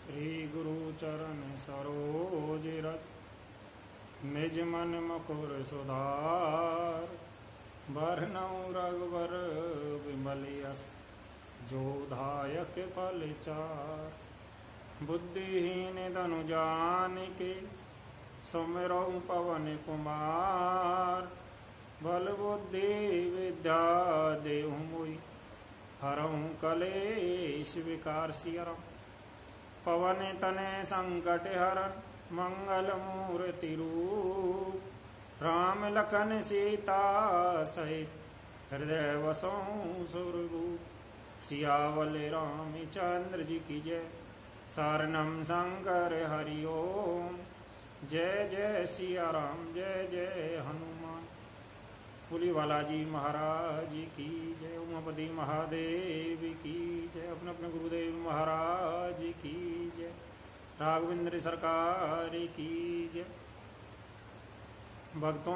श्री गुरु चरण सरोज रज निज मन मुकुर सुधार बरनउँ रघुबर विमल यस जो दायक फल चार। बुद्धिहीन धनु जानिके सुमिरउँ पवन कुमार बल बुद्धि विद्या देहु मोहि हरउँ कलेश विकार। सियरम पवन तनय संकट हरण मंगल मूर्ति रूप राम लखन सीता सहित हृदय वसों सुरभूप। सियावल रामचंद्र जी की जय सारनम शंकर हरि ओम। जय जय सिया राम जय जय हनुमान। पुली बालाजी महाराज की जय। उमापति महादेव की जय। अपने अपने गुरुदेव महाराज की जय। राघवेंद्र सरकार की जय। भक्तों,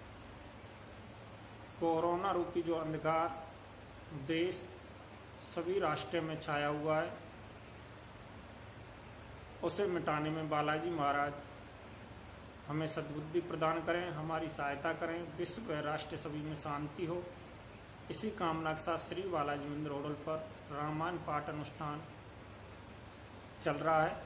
कोरोना रूपी जो अंधकार देश सभी राष्ट्र में छाया हुआ है, उसे मिटाने में बालाजी महाराज हमें सद्बुद्धि प्रदान करें, हमारी सहायता करें, विश्व व राष्ट्र सभी में शांति हो। इसी कामना के साथ श्री बालाजी मंदिर होटल पर रामायण पाठ अनुष्ठान चल रहा है।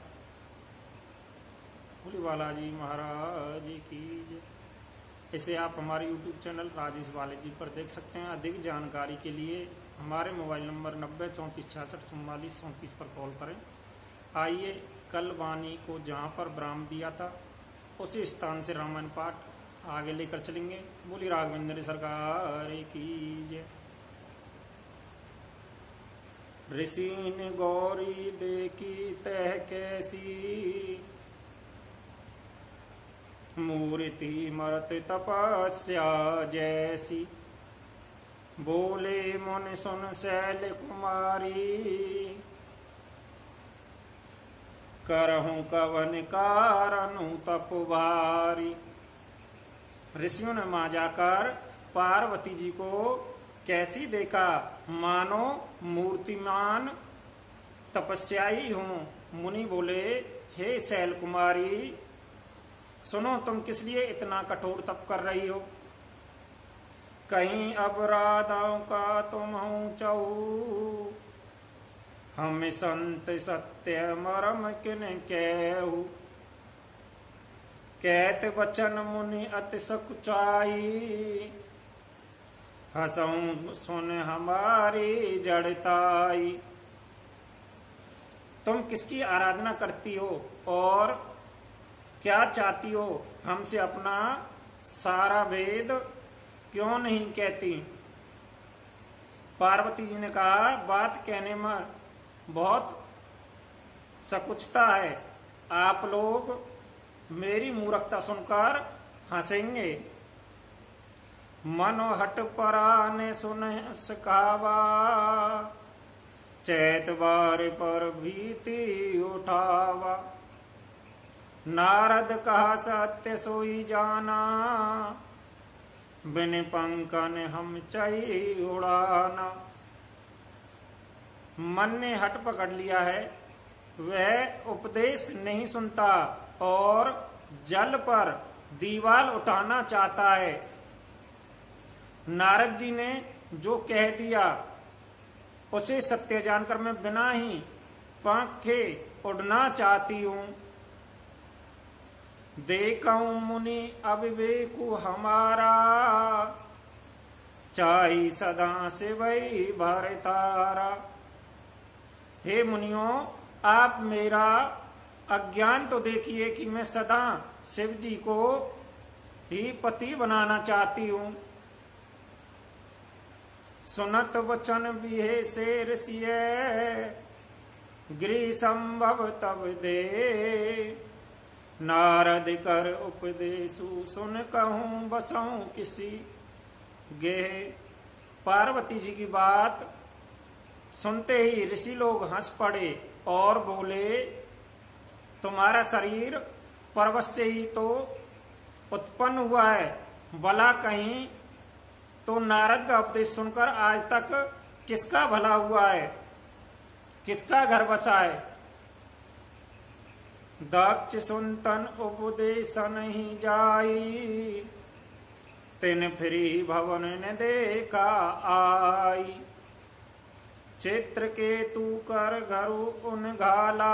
बोली बालाजी महाराज की जय। इसे आप हमारे YouTube चैनल राजेश बालाजी पर देख सकते हैं। अधिक जानकारी के लिए हमारे मोबाइल नंबर 90 34 66 44 34 पर कॉल करें। आइए, कल वाणी को जहाँ पर विराम दिया था उसी स्थान से रामायण पाठ आगे लेकर चलेंगे। बोली राघवेंद्र सरकार की जय। ऋषि ने गौरी देखी तह कैसी मूर्ति मरत तपस्या जैसी। बोले मुन सुन शैल कुमारी करहूं कवन कारणु तप भारी। ऋषियों ने वहां जाकर पार्वती जी को कैसी देखा, मानो मूर्तिमान तपस्याई हूं। मुनि बोले, हे शैल कुमारी, सुनो, तुम किस लिए इतना कठोर तप कर रही हो? कहीं अपराधों का तुम ऊंचाऊ, हम संत सत्य मरम किन कहू। कहत वचन मुनि अति सकुचाई, हंसऊं सुन हमारी जड़ताई। तुम किसकी आराधना करती हो और क्या चाहती हो? हमसे अपना सारा वेद क्यों नहीं कहती? पार्वती जी ने कहा, बात कहने में बहुत सकुचता है। आप लोग मेरी मूर्खता सुनकर हंसेंगे। मनो हट पराने सुन सकावा, चैत बार पर भीति उठावा। नारद कहा सत्य सोई जाना, बिन पंकन हम चई उड़ाना। मन ने हट पकड़ लिया है, वह उपदेश नहीं सुनता और जल पर दीवार उठाना चाहता है। नारद जी ने जो कह दिया उसे सत्य जानकर मैं बिना ही पंखे उड़ना चाहती हूं। देखऊं मुनि अविवेकु हमारा, चाही सदा से वही भरतारा। हे मुनियों, आप मेरा अज्ञान तो देखिए कि मैं सदा शिव जी को ही पति बनाना चाहती हूं। सुनत वचन बिहे से ऋषिय, गृह संभव तब दे। नारद कर उपदेशु सुन कहूं बसऊं किसी गेह। पार्वती जी की बात सुनते ही ऋषि लोग हंस पड़े और बोले, तुम्हारा शरीर पर्वत से ही तो उत्पन्न हुआ है, भला कहीं तो नारद का उपदेश सुनकर आज तक किसका भला हुआ है, किसका घर बसा है। दक्ष सुनतन उपदेश नहीं जाई, तिन फिरी भवन ने देखा आई। चित्रकेतु कर घरु उन घाला,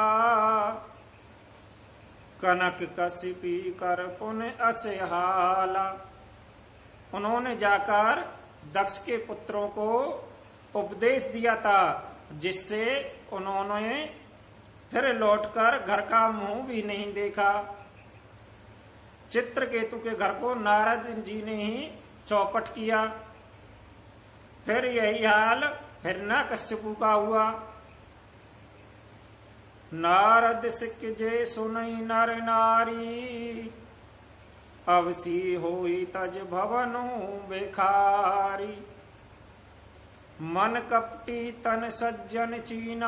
कनक कसिपी कर पुन असहाला। उन्होंने जाकर दक्ष के पुत्रों को उपदेश दिया था, जिससे उन्होंने फिर लौटकर घर का मुंह भी नहीं देखा। चित्रकेतु के घर को नारद जी ने ही चौपट किया। फिर यही हाल हिरण्यकश्यपु का हुआ। नारद सिक जे सुनई नर नारी, अवसी होई तज भवनु बेखारी। मन कपटी तन सज्जन चीना,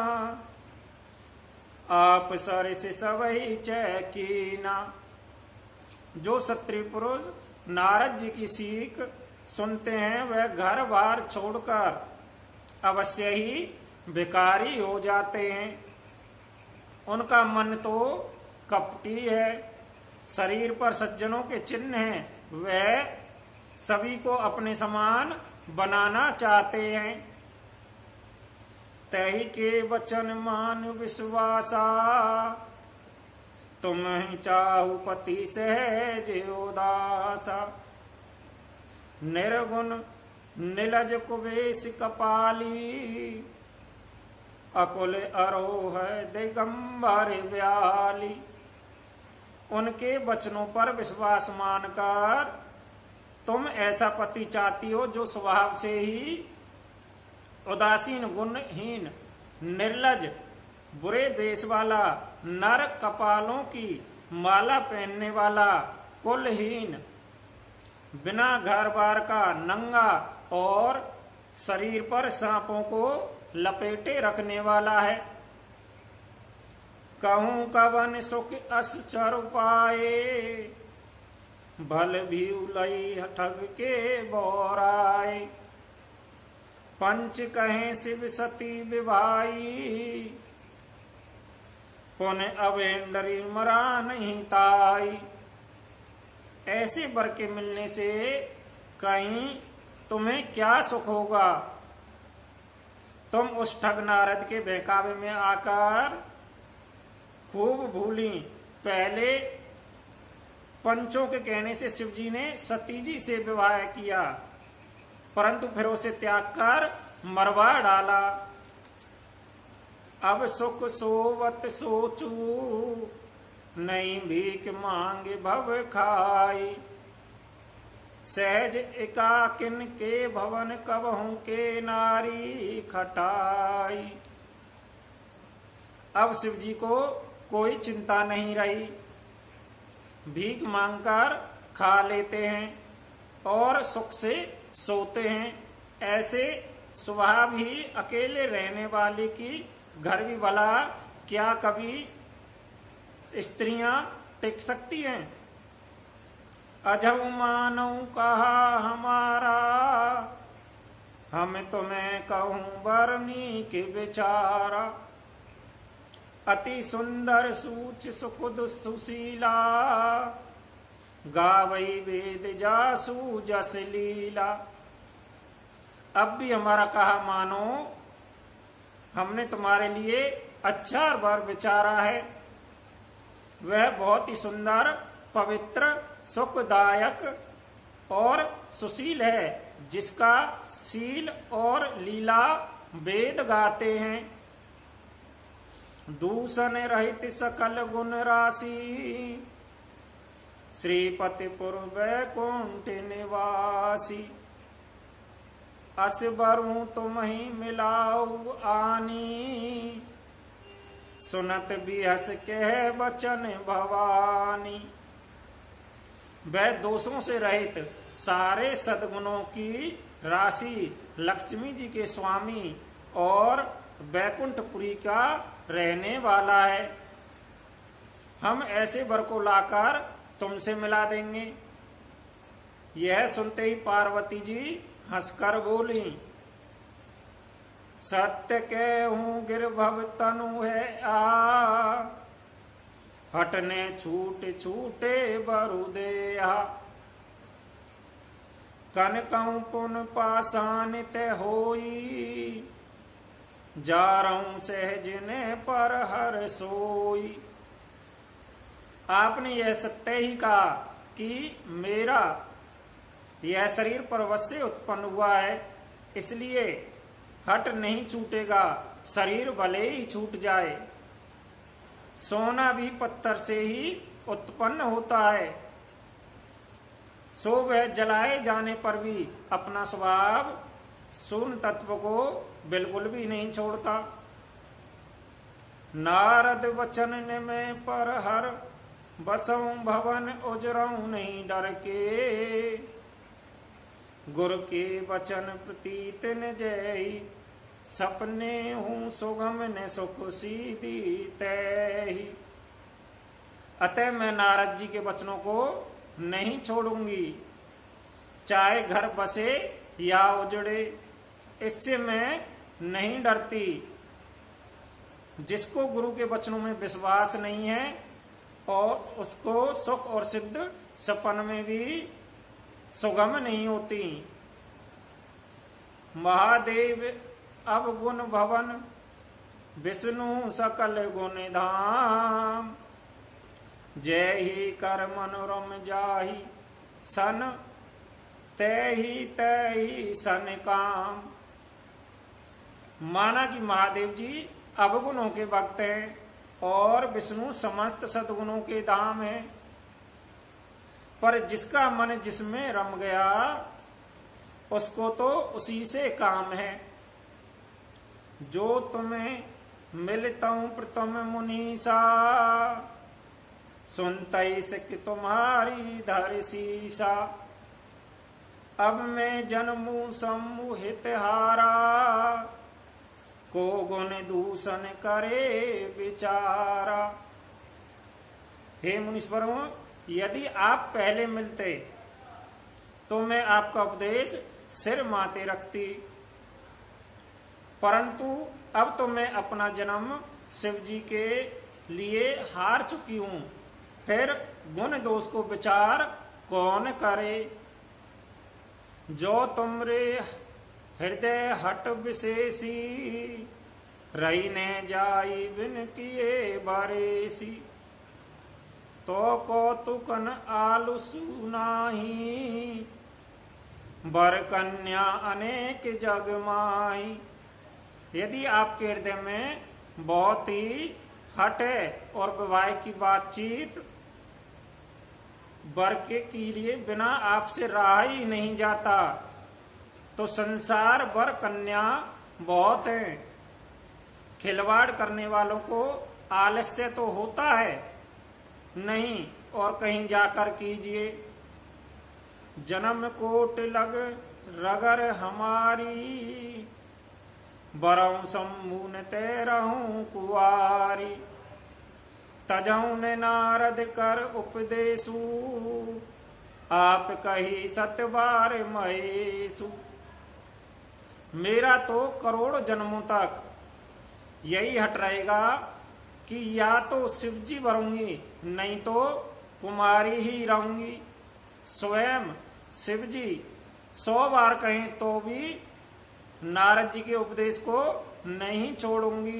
आप सरस सवई चैकीना। जो क्षत्रिय पुरुष नारद जी की सीख सुनते हैं वह घर बार छोड़कर अवश्य ही भिखारी हो जाते हैं। उनका मन तो कपटी है, शरीर पर सज्जनों के चिन्ह हैं, वह सभी को अपने समान बनाना चाहते हैं। तही के वचन मान विश्वासा, तुम ही चाहु पति सहज उदासा। निर्गुण नीलज कुवेश कपाली, अकुल अरोह दिगंबर व्याली। उनके वचनों पर विश्वास मानकर तुम ऐसा पति चाहती हो जो स्वभाव से ही उदासीन, गुणहीन, निर्लज, बुरे वेश वाला, नर कपालों की माला पहनने वाला, कुलहीन, बिना घर बार का, नंगा और शरीर पर सांपों को लपेटे रखने वाला है। कहूं कवन सुख अस चर पाए, भल भी उलई ठग के बोराए। पंच कहें शिव सती विभाई, पुन अवेंडरी मरा नहीं ताई। ऐसे वर के मिलने से कहीं तुम्हें क्या सुख होगा। तुम उस ठग नारद के बहकावे में आकर खूब भूली। पहले पंचों के कहने से शिवजी ने सती जी से विवाह किया, परंतु फिर उसे त्याग कर मरवा डाला। अब सुख सोवत सोचू, नहीं भीख मांगे भव खाई। सहज एकाकिन के भवन कबहू के नारी खटाई। अब शिवजी को कोई चिंता नहीं रही, भीख मांगकर खा लेते हैं और सुख से सोते हैं। ऐसे स्वभाव ही अकेले रहने वाले की घर भी भला क्या कभी स्त्रियां टिक सकती हैं। अजब मानव कहा हमारा, हम तुम्हें कहूं बरनी के बेचारा। अति सुंदर सूच सुकुद सुशीला, गावई वेद जासू जस लीला। अब भी हमारा कहा मानो, हमने तुम्हारे लिए अच्छा वर विचारा है। वह बहुत ही सुंदर, पवित्र, सुखदायक और सुशील है, जिसका शील और लीला वेद गाते हैं। दूषण रहित सकल गुण राशि, श्रीपतिपुर वैकुंठ निवासी। अस बरू तुम ही मिलाऊ आनी, सुनत बिहस कह बचन भवानी। वह दोषों से रहित सारे सद्गुणों की राशि, लक्ष्मी जी के स्वामी और वैकुंठपुरी का रहने वाला है। हम ऐसे वर को लाकर तुमसे मिला देंगे। यह सुनते ही पार्वती जी हंसकर बोली, सत्य कहूं गिरभव तनु है आ, हटने छूट छूटे बरु देहा। कनकऊ पुन पाषाण ते होई, जारऊं सहज ने पर हर सोई। आपने यह सत्य ही कहा कि मेरा यह शरीर पर्वत से उत्पन्न हुआ है, इसलिए हट नहीं छूटेगा, शरीर भले ही छूट जाए। सोना भी पत्थर से ही उत्पन्न होता है, सो वह जलाए जाने पर भी अपना स्वभाव शून्य तत्व को बिल्कुल भी नहीं छोड़ता। नारद वचन में पर हर बसऊं भवन उजरऊं नहीं डर के। गुरु के वचन प्रतीत न जय, सपने हूं सुगम ने सुख सीधी तय। अतः मैं नारद जी के वचनों को नहीं छोड़ूंगी, चाहे घर बसे या उजड़े, इससे मैं नहीं डरती। जिसको गुरु के वचनों में विश्वास नहीं है और उसको सुख और सिद्ध सपन में भी सुगम नहीं होती। महादेव अवगुण भवन, विष्णु सकल गुण धाम। जय ही कर मनोरम जाहि, सन तय सन काम। माना कि महादेव जी अवगुणों के भक्त हैं और विष्णु समस्त सद्गुणों के धाम है। पर जिसका मन जिसमें रम गया, उसको तो उसी से काम है। जो तुम्हें मिलता हूं प्रथम मुनीसा, सुनते सिख तुम्हारी धर सीसा। अब मैं जन्मू सम्मोहित हारा, को गुण दूषण करे विचारा। हे मुनीश्वरों, यदि आप पहले मिलते तो मैं आपका उपदेश सिर माथे रखती, परंतु अब तो मैं अपना जन्म शिव जी के लिए हार चुकी हूं, फिर गुण दोष को विचार कौन करे। जो तुमरे हृदय हट विशेषी, रही ने जाई बिन किए बारेसी। तो कौतुकन आलुसु नाही, बर कन्या अनेक जग माही। यदि आपके हृदय में बहुत ही हट है और विवाह की बातचीत वर के लिए बिना आपसे रहा ही नहीं जाता, तो संसार वर कन्या बहुत है। खिलवाड़ करने वालों को आलस्य तो होता है नहीं, और कहीं जाकर कीजिए। जन्म कोट लग रगर हमारी, बरऊं सम्मून तेरहूं कुआरी। तजऊ ने नारद कर उपदेशु, आप कही सतबार महेशु। मेरा तो करोड़ जन्मों तक यही हट रहेगा कि या तो शिव जी भरूंगी, नहीं तो कुमारी ही रहूंगी। स्वयं शिव जी 100 बार कहें तो भी नारद जी के उपदेश को नहीं छोड़ूंगी।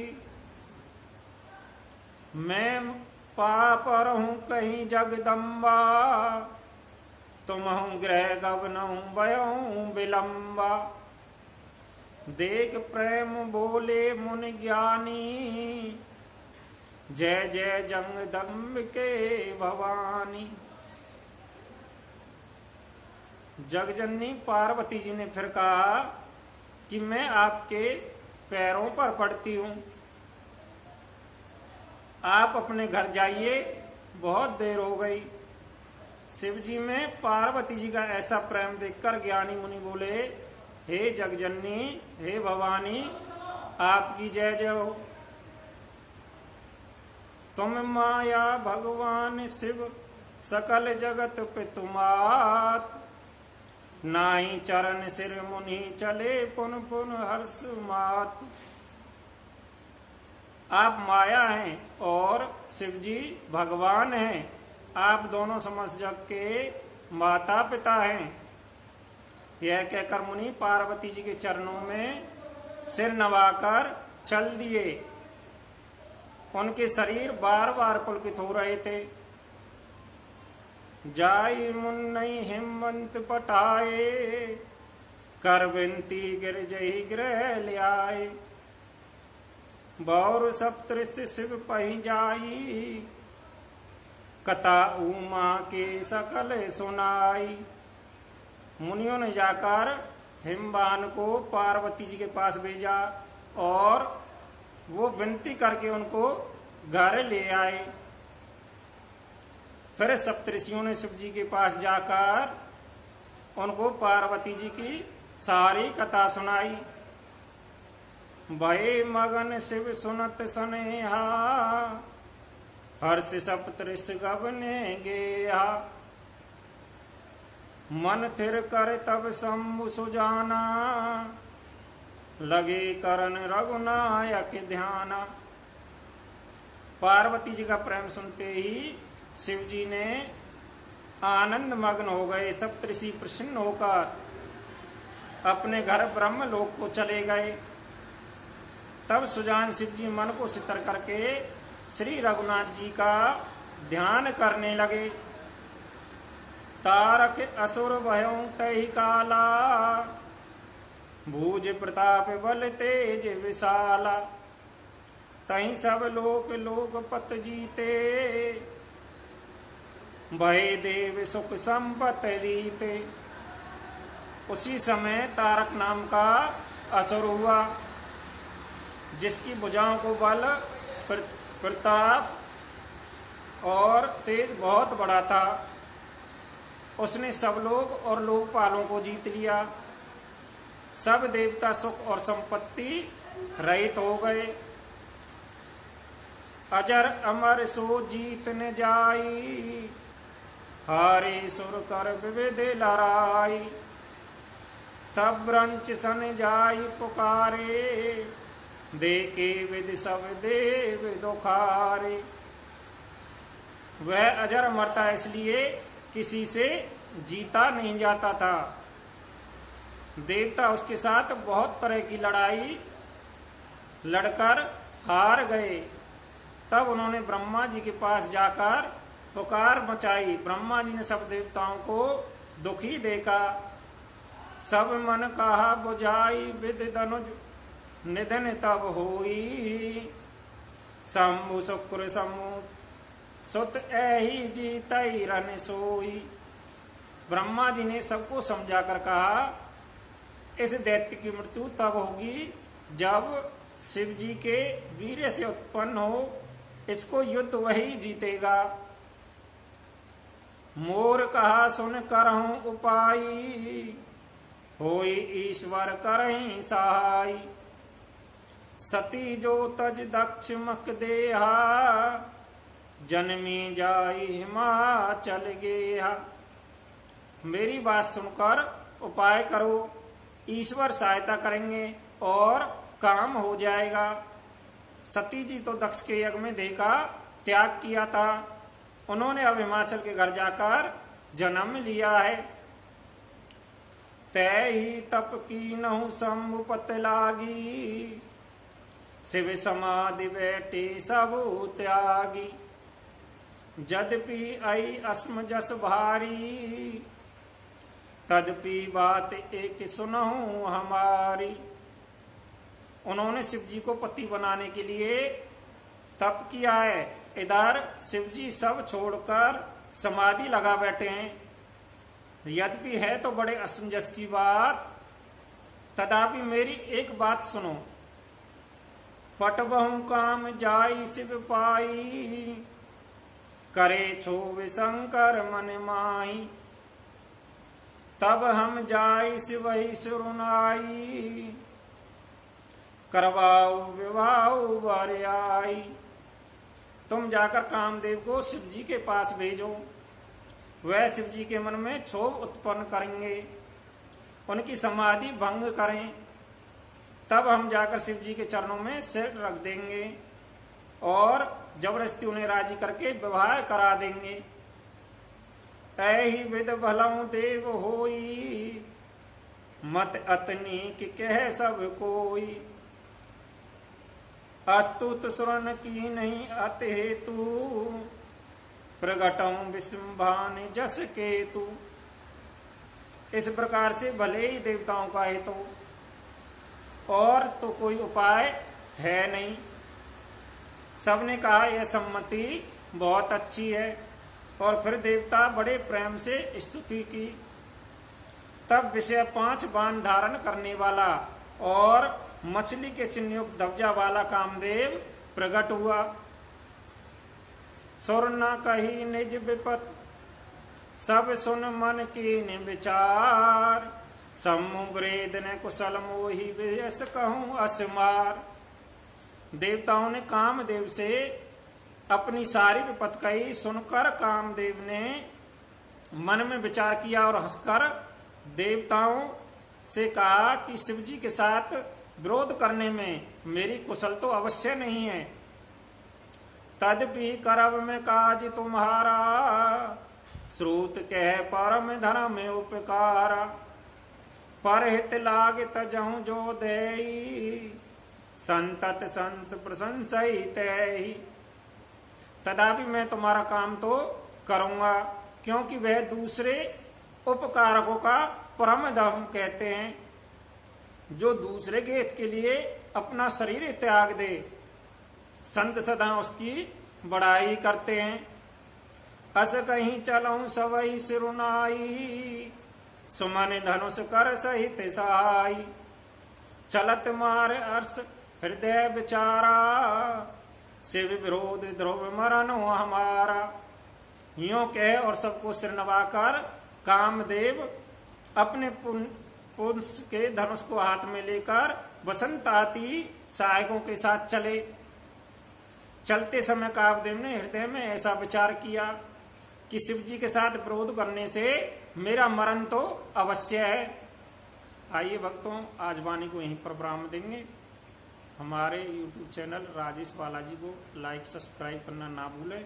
मैं पापर हूं कहीं जगदम्बा, तुम हूं ग्रह गवनऊं बयऊं विलंबा। देख प्रेम बोले मुन ज्ञानी, जय जय जगदम्ब के भवानी। जगजननी पार्वती जी ने फिर कहा कि मैं आपके पैरों पर पड़ती हूं, आप अपने घर जाइए, बहुत देर हो गई। शिव जी में पार्वती जी का ऐसा प्रेम देखकर ज्ञानी मुनि बोले, हे जगजननी, हे भवानी, आपकी जय जय हो। तुम माया भगवान शिव, सकल जगत पितुमात। नाई चरण सिर मुनि चले, पुन पुन हर्ष मात। आप माया हैं और शिव जी भगवान हैं, आप दोनों समस्त जग के माता पिता हैं। यह कहकर मुनि पार्वती जी के चरणों में सिर नवाकर चल दिए। उनके शरीर बार बार पुलकित हो रहे थे। जाई मुन्नई हिमवंत पटाए, कर विनती गिर जही गृह ले आए। बौर सप्तऋषि शिव पही जाई, कथा उमा के सकल सुनाई। मुनियों ने जाकर हिमवान को पार्वती जी के पास भेजा और वो विनती करके उनको घर ले आए। फिर सप्तऋषियों ने शिव जी के पास जाकर उनको पार्वती जी की सारी कथा सुनाई। भय मगन शिव सुनत सनेहा, हर्ष सप्तऋषि गबने गेहा। मन थिर कर तब शंभु सुजाना, लगे करन रघुनायक ध्याना। पार्वती जी का प्रेम सुनते ही शिव जी ने आनंद मग्न हो गए। सप्तऋषि प्रसन्न होकर अपने घर ब्रह्मलोक को चले गए। तब सुजान शिव जी मन को सितर करके श्री रघुनाथ जी का ध्यान करने लगे। तारक असुर भयों तहि काला, भूज प्रताप बल तेज विशाला। तहीं सब लोक लोकपत जीते, भय देव सुख संपत रीते। उसी समय तारक नाम का असुर हुआ, जिसकी भुजाओं को बल प्रताप और तेज बहुत बड़ा था। उसने सब लोग और लोकपालों को जीत लिया। सब देवता सुख और संपत्ति रहित हो गए। अजर अमर सो जीत न जाई, हारे सुर कर विविध लड़ाई। तब ब्रंच सन जाई पुकारे, देखे विद सब देव दुखारे। वह अजर अमर था, इसलिए किसी से जीता नहीं जाता था। देवता उसके साथ बहुत तरह की लड़ाई लड़कर हार गए। तब उन्होंने ब्रह्मा जी के पास जाकर पुकार मचाई। ब्रह्मा जी ने सब देवताओं को दुखी देखा। सब मन कहा बुझाई, विद धनुज निधन तब होई। शंभु शुक्र समूह सुत ऐही जीतई रन सोई। ब्रह्मा जी ने सबको समझा कर कहा, इस दैत्य की मृत्यु तब होगी जब शिव जी के वीर्य से उत्पन्न हो। इसको युद्ध वही जीतेगा। मोर कहा सुन करहूं उपाई, होई ईश्वर करहीं सहाय। सती जो तज दक्ष मक देहा, जन्मी जाई हिमाचल गेहा। मेरी बात सुनकर उपाय करो, ईश्वर सहायता करेंगे और काम हो जाएगा। सती जी तो दक्ष के यज्ञ में देह का त्याग किया था। उन्होंने अब हिमाचल के घर जाकर जन्म लिया है। तय ही तप की नहु शंभु पत लागी, शिव समाधि बैठे सब त्यागी। यद्यपि आई अस्म जस भारी, तदपि बात एक सुनहु हमारी। उन्होंने शिव जी को पति बनाने के लिए तप किया है। इधर शिव जी सब छोड़कर समाधि लगा बैठे हैं। यद्यपि है तो बड़े असमंजस की बात, तथापि मेरी एक बात सुनो। पटबहु काम जाई शिव पाई, करे छोव शंकर मन माही। तब हम जाई शिवहि सुरनाई, करवाओ विवाह वर आई। तुम जाकर कामदेव को शिव जी के पास भेजो। वह शिव जी के मन में क्षोभ उत्पन्न करेंगे, उनकी समाधि भंग करें। तब हम जाकर शिव जी के चरणों में सिर रख देंगे और जबरदस्ती उन्हें राजी करके विवाह करा देंगे। ऐहि विद भलऊ देव होई, मत अतनी कि कह सब कोई। अस्तुत सुरन की नहीं अत हेतु, प्रगटऊ विस्म्भान जस केतु। इस प्रकार से भले ही देवताओं का हेतु और तो कोई उपाय है नहीं। सबने कहा यह सम्मति बहुत अच्छी है, और फिर देवता बड़े प्रेम से स्तुति की। तब विषय 5 बाण धारण करने वाला और मछली के चिन्ह युक्त ध्वजा वाला कामदेव प्रकट हुआ। सुर न कही निज विपत, सब सुन मन की विचार। सम्मुग्रेद ने कुशल मोहि वियस कहूं असमार। देवताओं ने कामदेव से अपनी सारी विपत कही। सुनकर कामदेव ने मन में विचार किया और हंसकर देवताओं से कहा कि शिव जी के साथ विरोध करने में मेरी कुशल तो अवश्य नहीं है। तदपि करब में काज तुम्हारा, श्रुत कह परम धर्म में उपकारा। परहित लाग तजहु जो देई, संतत संत प्रशंसई तेहि। तदा भी मैं तुम्हारा काम तो करूंगा, क्योंकि वह दूसरे उपकारकों का परम धर्म कहते हैं, जो दूसरे के हित के लिए अपना शरीर त्याग दे। संत सदा उसकी बड़ाई करते हैं। अस कहीं चलऊं सवई सिरुनाई, सुमन धनुष कर सहित सहाई। चलत मार अर्ष हृदय विचारा, शिव विरोध ध्रुव मरण हमारा। यूं कह और सबको सिर नवाकर कामदेव अपने पुंस के धनुष को हाथ में लेकर वसंताती सहायकों के साथ चले। चलते समय कामदेव ने हृदय में ऐसा विचार किया कि शिव जी के साथ विरोध करने से मेरा मरण तो अवश्य है। आइए भक्तों, आज वाणी को यहीं पर विराम देंगे। हमारे YouTube चैनल राजेश बालाजी को लाइक सब्सक्राइब करना ना भूलें।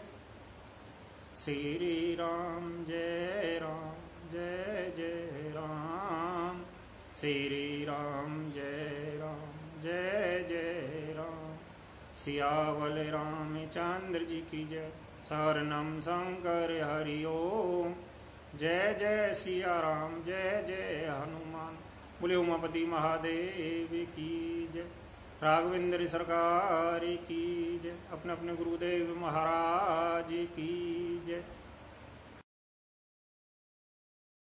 श्री राम जय राम जय जय राम, श्री राम जय राम जय जय राम। सियावल रामचंद्र जी की जय। शरणम शंकर हरि ओम। जय जय सिया राम जय जय हनुमान। बोले उमापति महादेव की जय। राघवेंद्र सरकार की जय। अपने अपने गुरुदेव महाराज की जय।